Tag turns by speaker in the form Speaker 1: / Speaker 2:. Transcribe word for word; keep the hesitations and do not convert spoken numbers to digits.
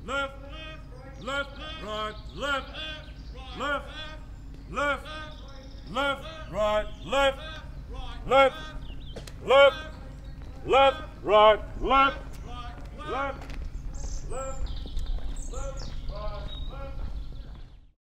Speaker 1: left, left, right, left, left, left, left, right, left, left, left, left, right, left, left, left, left, right.